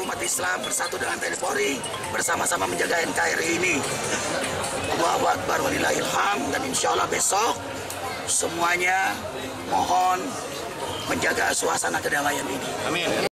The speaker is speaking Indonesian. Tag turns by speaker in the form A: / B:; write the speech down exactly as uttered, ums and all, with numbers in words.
A: umat Islam bersatu dengan T N I Polri bersama-sama menjaga N K R I ini. Allahu Akbar walillahil hamd, dan insya Allah besok semuanya mohon menjaga suasana kedamaian ini.
B: Amin.